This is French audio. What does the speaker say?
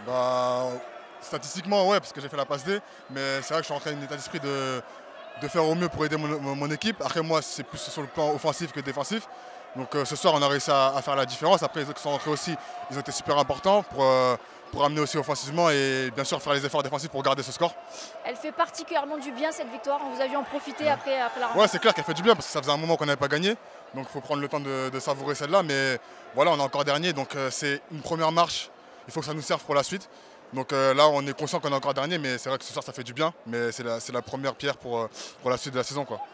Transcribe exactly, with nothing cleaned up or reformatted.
Bah, statistiquement, ouais, parce que j'ai fait la passe D, mais c'est vrai que je suis en train d'un état d'esprit de, de faire au mieux pour aider mon, mon- mon équipe. Après, moi, c'est plus sur le plan offensif que défensif. Donc euh, ce soir, on a réussi à, à faire la différence. Après, les autres qui sont entrés aussi, ils ont été super importants pour, euh, pour amener aussi offensivement et bien sûr faire les efforts défensifs pour garder ce score. Elle fait particulièrement du bien cette victoire. On vous a vu en profiter Ouais, après, après la ouais, rencontre. c'est clair qu'elle fait du bien parce que ça faisait un moment qu'on n'avait pas gagné. Donc il faut prendre le temps de, de savourer celle-là. Mais voilà, on est encore dernier, donc euh, c'est une première marche. Il faut que ça nous serve pour la suite. Donc euh, là, on est conscient qu'on est encore dernier, mais c'est vrai que ce soir, ça fait du bien. Mais c'est la, c'est la première pierre pour, euh, pour la suite de la saison, quoi.